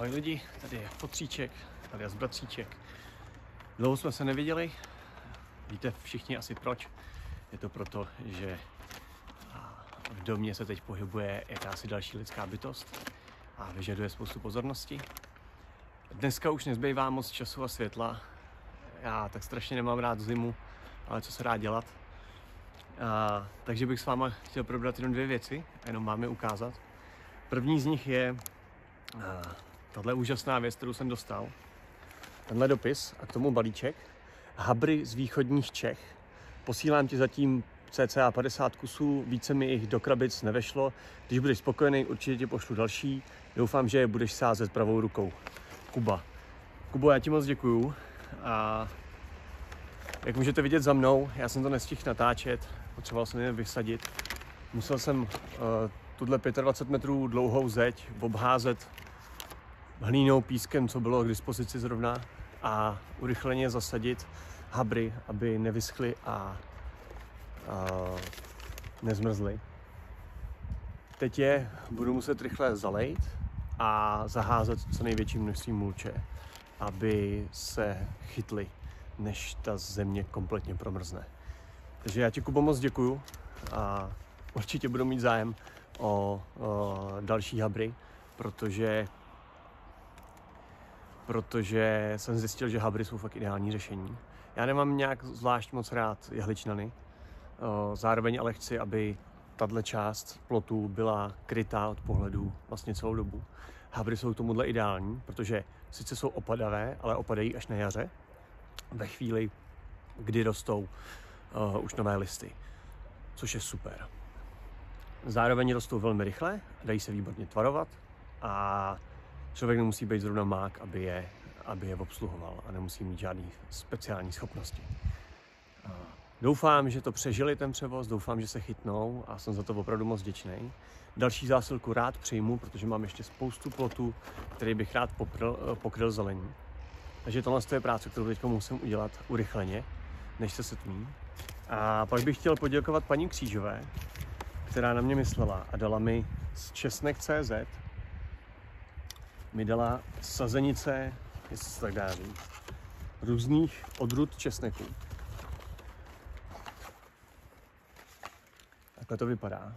Ahoj lidi, tady je Fotříček, tady je Bratříček. Dlouho jsme se neviděli, víte všichni asi proč. Je to proto, že v domě se teď pohybuje jakási další lidská bytost a vyžaduje spoustu pozornosti. Dneska už nezbývá moc času a světla. Já tak strašně nemám rád zimu, ale co se dá dělat. Takže bych s váma chtěl probrat jenom dvě věci a jenom vám je ukázat. První z nich je tahle úžasná věc, kterou jsem dostal. Tenhle dopis a k tomu balíček. Habry z východních Čech. Posílám ti zatím cca 50 kusů, více mi jich do krabic nevešlo. Když budeš spokojený, určitě ti pošlu další. Doufám, že je budeš sázet pravou rukou. Kuba. Kubo, já ti moc děkuju. A jak můžete vidět za mnou, já jsem to nestihl natáčet, potřeboval jsem je vysadit. Musel jsem tuhle 25 metrů dlouhou zeď obházet hlínou, pískem, co bylo k dispozici zrovna, a urychleně zasadit habry, aby nevyschly a nezmrzly. Teď je budu muset rychle zalejt a zaházet co největší množství mulče, aby se chytly, než ta země kompletně promrzne. Takže já ti, Kubo, moc děkuju a určitě budu mít zájem o další habry, protože jsem zjistil, že habry jsou fakt ideální řešení. Já nemám nějak zvlášť moc rád jehličnany, zároveň ale chci, aby tahle část plotu byla krytá od pohledu vlastně celou dobu. Habry jsou k tomuhle ideální, protože sice jsou opadavé, ale opadají až na jaře, ve chvíli, kdy rostou už nové listy, což je super. Zároveň rostou velmi rychle, dají se výborně tvarovat a člověk nemusí být zrovna mák, aby je obsluhoval a nemusí mít žádný speciální schopnosti. Doufám, že to přežili ten převoz, doufám, že se chytnou a jsem za to opravdu moc vděčný. Další zásilku rád přijmu, protože mám ještě spoustu plotů, který bych rád pokryl zelení. Takže tohle je práce, kterou teď musím udělat urychleně, než se setmí. A pak bych chtěl poděkovat paní Křížové, která na mě myslela a dala mi z Česnek.cz mi dala sazenice, jestli se tak dá říct, různých odrůd česneků. Takhle to vypadá.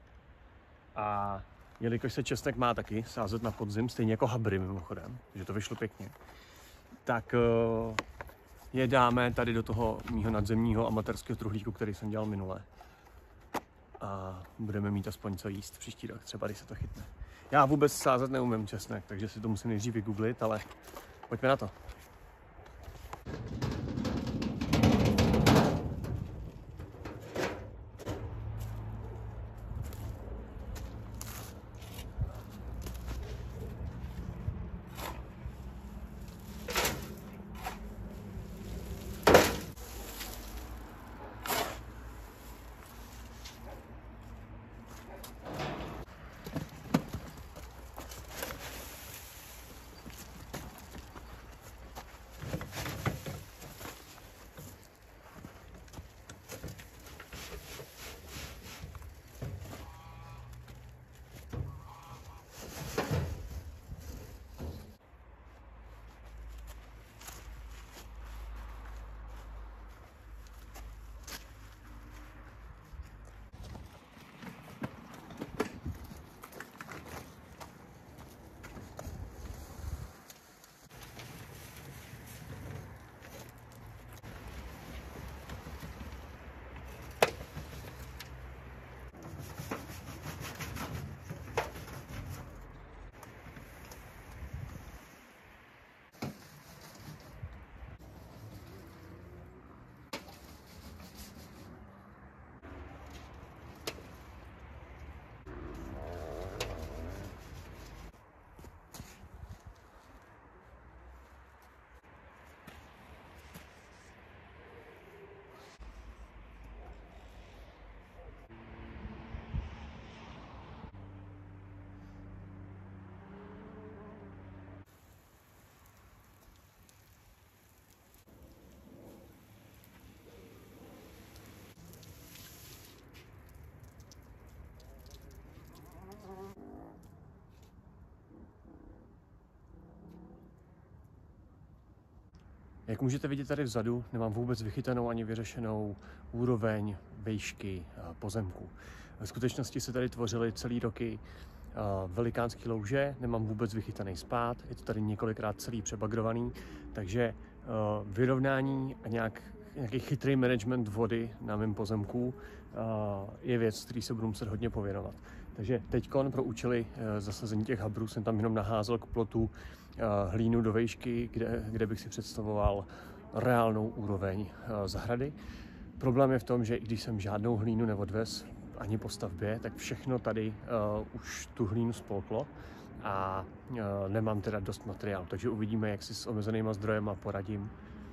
A jelikož se česnek má taky sázet na podzim, stejně jako habry mimochodem, že to vyšlo pěkně, tak je dáme tady do toho mýho nadzemního amatérského truhlíku, který jsem dělal minule. A budeme mít aspoň co jíst příští rok, třeba když se to chytne. Já vůbec sázet neumím česnek, takže si to musím nejdřív vygooglit, ale pojďme na to. Jak můžete vidět tady vzadu, nemám vůbec vychytanou ani vyřešenou úroveň výšky pozemku. Ve skutečnosti se tady tvořily celý roky velikánský louže, nemám vůbec vychytaný spád, je to tady několikrát celý přebagrovaný, takže vyrovnání a nějaký chytrý management vody na mém pozemku je věc, který se budu muset hodně pověnovat. Takže teďkon pro účely zasazení těch habrů jsem tam jenom naházel k plotu hlínu do výšky, kde bych si představoval reálnou úroveň zahrady. Problém je v tom, že i když jsem žádnou hlínu neodvez ani po stavbě, tak všechno tady už tu hlínu spolklo a nemám teda dost materiálu, takže uvidíme, jak si s omezenýma zdrojema poradím.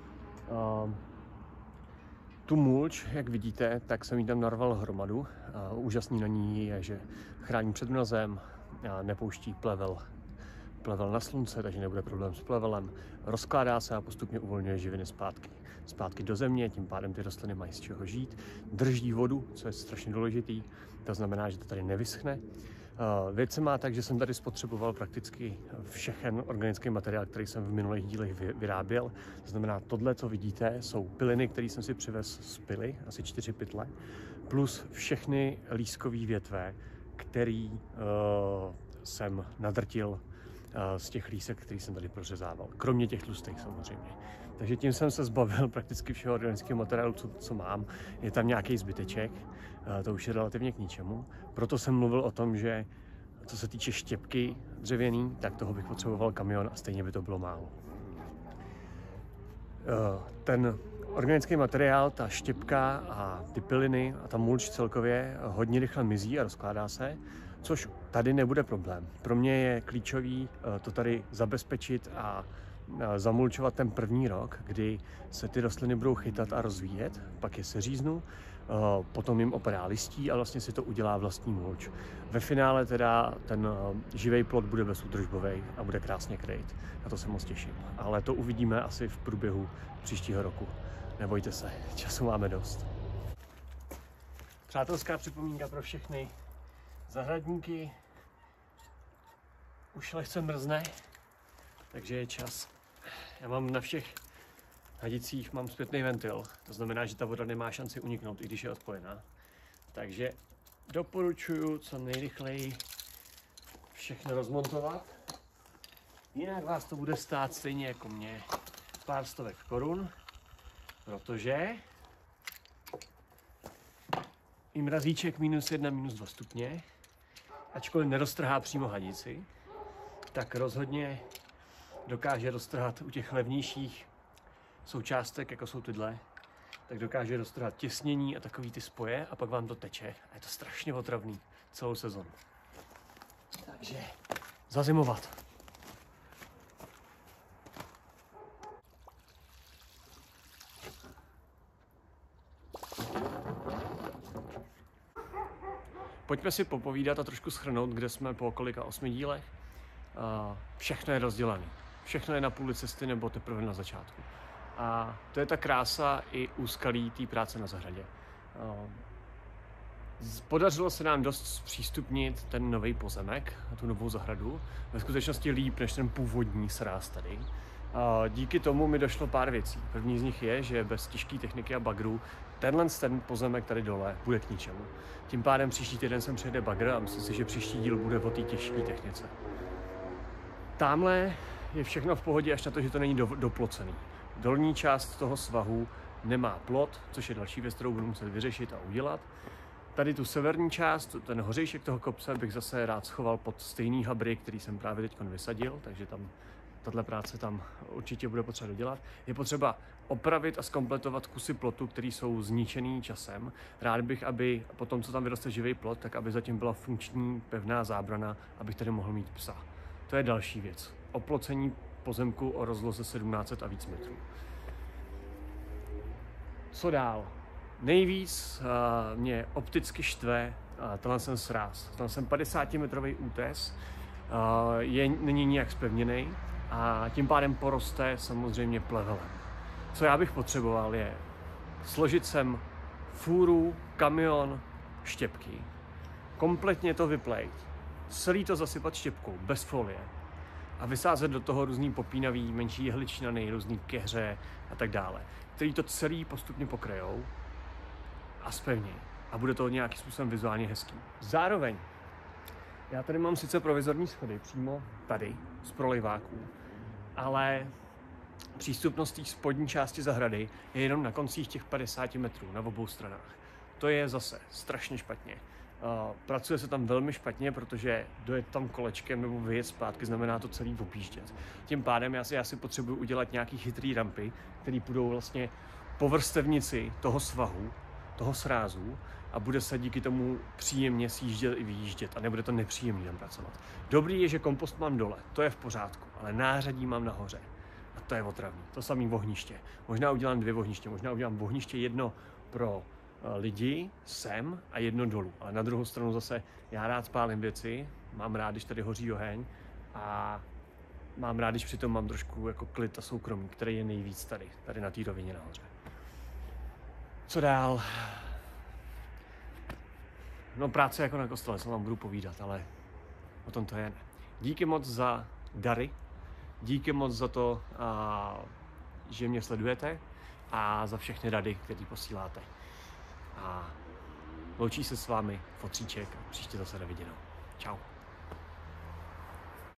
Tu mulč, jak vidíte, tak jsem jí tam narval hromadu. Úžasný na ní je, že chrání před mrazem, nepouští plevel na slunce, takže nebude problém s plevelem. Rozkládá se a postupně uvolňuje živiny zpátky do země, tím pádem ty rostliny mají z čeho žít. Drží vodu, co je strašně důležitý, to znamená, že to tady nevyschne. Věc se má tak, že jsem tady spotřeboval prakticky všechen organický materiál, který jsem v minulých dílech vyráběl. To znamená, tohle, co vidíte, jsou piliny, které jsem si přivez z pily, asi 4 pytle, plus všechny lískové větve, který jsem nadrtil z těch lísek, který jsem tady prořezával. Kromě těch tlustých samozřejmě. Takže tím jsem se zbavil prakticky všeho organického materiálu, co mám. Je tam nějaký zbyteček, to už je relativně k ničemu. Proto jsem mluvil o tom, že co se týče štěpky dřevěný, tak toho bych potřeboval kamion a stejně by to bylo málo. Ten organický materiál, ta štěpka a ty piliny a ta mulč celkově hodně rychle mizí a rozkládá se, což tady nebude problém. Pro mě je klíčový to tady zabezpečit a zamulčovat ten první rok, kdy se ty rostliny budou chytat a rozvíjet, pak je seříznu, potom jim opadá listí a vlastně si to udělá vlastní mulč. Ve finále teda ten živý plod bude bezúdržbový a bude krásně kryt. Na to se moc těším. Ale to uvidíme asi v průběhu příštího roku. Nebojte se, času máme dost. Přátelská připomínka pro všechny zahradníky. Už lehce mrzne, takže je čas. Já mám na všech hadicích mám zpětný ventil, to znamená, že ta voda nemá šanci uniknout, i když je odpojená. Takže doporučuji co nejrychleji všechno rozmontovat. Jinak vás to bude stát stejně jako mě pár stovek korun, protože i mrazíček -1, -2 stupně, ačkoliv neroztrhá přímo hadici, tak rozhodně dokáže roztrhat u těch levnějších součástek, jako jsou tyhle, tak dokáže roztrhat těsnění a takový ty spoje a pak vám to teče. A je to strašně otravný celou sezonu. Takže zazimovat. Pojďme si popovídat a trošku shrnout, kde jsme po kolika 8 dílech. Všechno je rozdělané. Všechno je na půli cesty nebo teprve na začátku. A to je ta krása i úskalí té práce na zahradě. Podařilo se nám dost zpřístupnit ten nový pozemek a tu novou zahradu. Ve skutečnosti líp než ten původní sráz tady. Díky tomu mi došlo pár věcí. První z nich je, že bez těžké techniky a bagru ten pozemek tady dole bude k ničemu. Tím pádem příští týden sem přijede bagr a myslím si, že příští díl bude o té těžké technice. Támhle je všechno v pohodě až na to, že to není doplocený. Dolní část toho svahu nemá plot, což je další věc, kterou budu muset vyřešit a udělat. Tady tu severní část, ten hořejšek toho kopce bych zase rád schoval pod stejný habry, který jsem právě teď vysadil, takže tam tato práce tam určitě bude potřeba dodělat. Je potřeba opravit a zkompletovat kusy plotu, které jsou zničený časem. Rád bych, aby po tom, co tam vyroste živý plot, tak aby zatím byla funkční pevná zábrana, abych tady mohl mít psa. To je další věc. Oplocení pozemku o rozloze 1700 a víc metrů. Co dál? Nejvíc mě opticky štve tenhle ten sráz. Tenhle ten 50-metrový útes není nijak zpevněný a tím pádem poroste samozřejmě plevelem. Co já bych potřeboval je složit sem fůru, kamion, štěpky, kompletně to vyplejt, celý to zasypat štěpkou, bez folie a vysázet do toho různý popínavý menší jehličnany, různý keře a tak dále, který to celý postupně pokryjou a zpevnějí. A bude to nějakým způsobem vizuálně hezký. Zároveň, já tady mám sice provizorní schody přímo tady z proliváků, ale přístupnost té spodní části zahrady je jenom na koncích těch 50 metrů na obou stranách. To je zase strašně špatně. Pracuje se tam velmi špatně, protože dojet tam kolečkem nebo vyjet zpátky znamená to celý objíždět. Tím pádem já si potřebuji udělat nějaký chytrý rampy, které půjdou vlastně po vrstevnici toho svahu, toho srázu a bude se díky tomu příjemně sjíždět i vyjíždět a nebude to nepříjemný tam pracovat. Dobrý je, že kompost mám dole, to je v pořádku, ale nářadí mám nahoře. A to je otravný. To samý ohniště. Možná udělám 2 ohniště, možná udělám ohniště jedno pro lidi sem a jedno dolů. Ale na druhou stranu zase já rád spálím věci, mám rád, když tady hoří oheň a mám rád, když přitom mám trošku jako klid a soukromí, který je nejvíc tady na té rovině nahoře. Co dál? No práce jako na kostele, co vám budu povídat, ale o tom to je. Díky moc za dary, díky moc za to, že mě sledujete a za všechny rady, které posíláte. A loučí se s vámi Fotříček a příště zase na viděnou. Čau.